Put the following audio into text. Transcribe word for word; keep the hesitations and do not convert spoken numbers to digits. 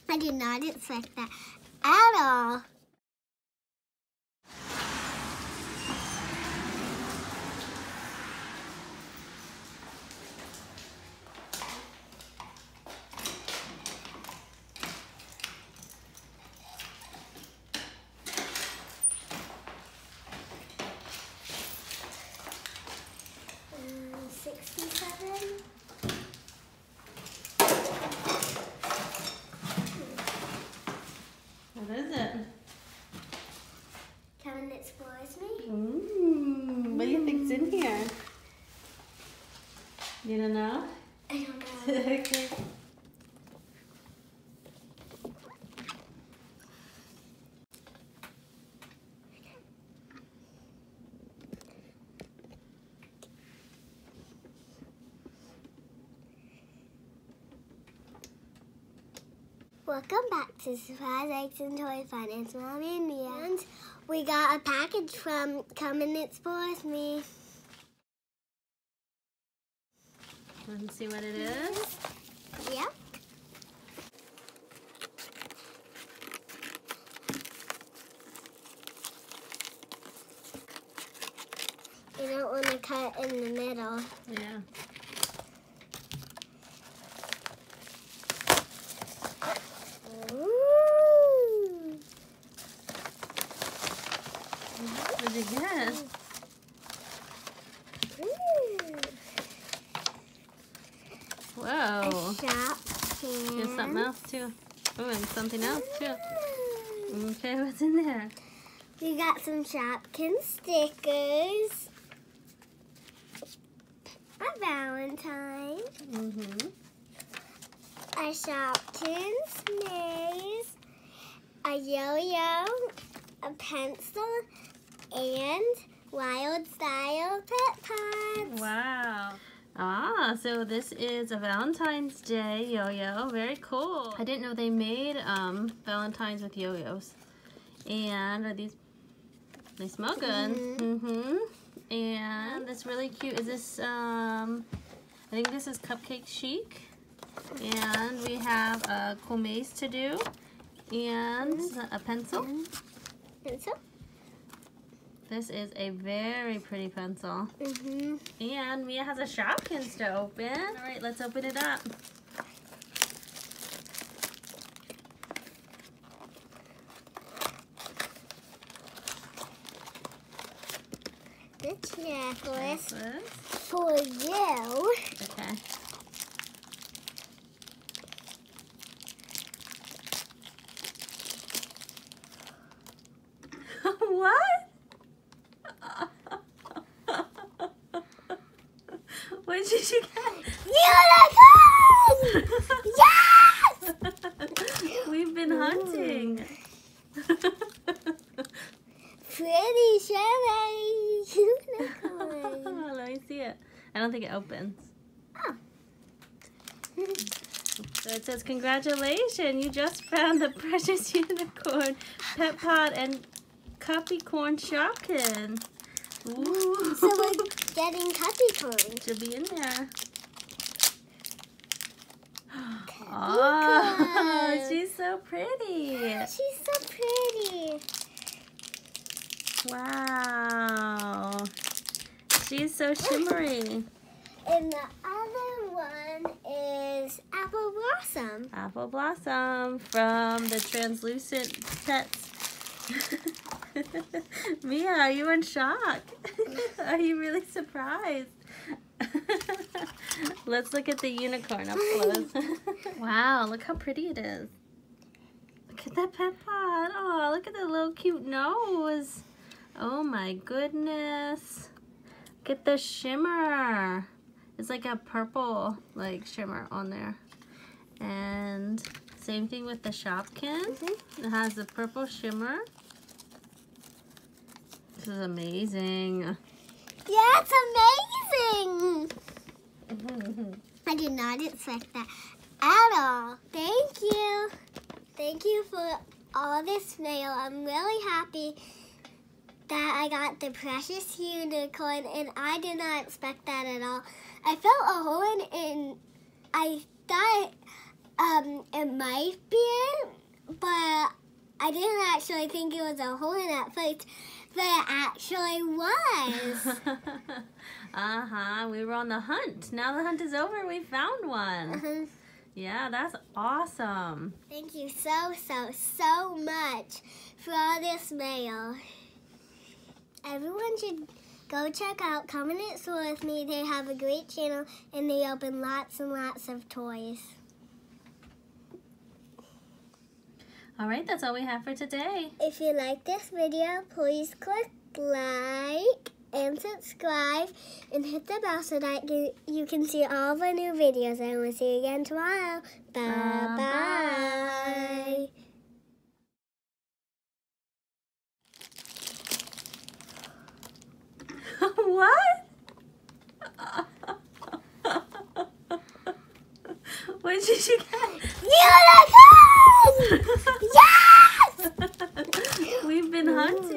I did not expect that at all. sixty-seven. What is it? Kevin explores me. Mmm. What do you think's in here? You don't know? I don't know. Okay. Welcome back to Surprise Eggs and Toy Fun. It's Mommy and Mia. And we got a package from Come and Explore With Me. Want to see what it is? Yep. You don't want to cut in the middle. Yeah. Ooh. What did you get? Ooh. Whoa. A shop There's something else too. Oh, and something else too. Okay, what's in there? We got some Shopkins stickers. A Valentine. Mm-hmm. A Shopkins maze. A yo-yo. A pencil. And Wild Style Pet Pods. Wow. Ah, so this is a Valentine's Day yo-yo. Very cool. I didn't know they made um, Valentines with yo-yos. And are these, they smell good. Mm-hmm. Mm-hmm. And this really cute, is this, um, I think this is Cupcake Chic. And we have a cool maze to do. And a pencil. Pencil. This is a very pretty pencil. Mm-hmm. And Mia has a Shopkins to open. All right, let's open it up. The checklist Necklace. for you. Okay. What? What did you get? Unicorn! Yes! We've been hunting. Pretty strawberry unicorn. Let me see it. I don't think it opens. Oh. So it says, congratulations, you just found the precious unicorn, Pet Pod, and Cuppy Corn Shopkins. Ooh. So we're getting Cuppy corn. Should be in there. Cuppy Oh, corn. she's so pretty. She's so pretty. Wow. She's so shimmery. And the other one is Apple Blossom. Apple Blossom from the Translucent Pets. Mia, are you in shock? Are you really surprised? Let's look at the unicorn up close. Wow, look how pretty it is. Look at that Pet Pod. Oh, look at that little cute nose. Oh my goodness. Look at the shimmer. It's like a purple like shimmer on there. And same thing with the Shopkins. Mm-hmm. It has a purple shimmer. This is amazing. Yeah, it's amazing. I did not expect that at all. Thank you. Thank you for all this mail. I'm really happy that I got the precious unicorn, and I did not expect that at all. I felt a hole in, and I thought um, it might be, but I didn't actually think it was a horn at first, but it actually was. Uh-huh. We were on the hunt. Now the hunt is over. We found one. Uh-huh. Yeah, that's awesome. Thank you so, so, so much for all this mail. Everyone should go check out Come and Explore with Me. They have a great channel, and they open lots and lots of toys. All right, that's all we have for today. If you like this video, please click like and subscribe and hit the bell so that you, you can see all of our new videos. And we'll see you again tomorrow. Bye-bye. What? What did you get? Unicorn! Yes! We've been hunting.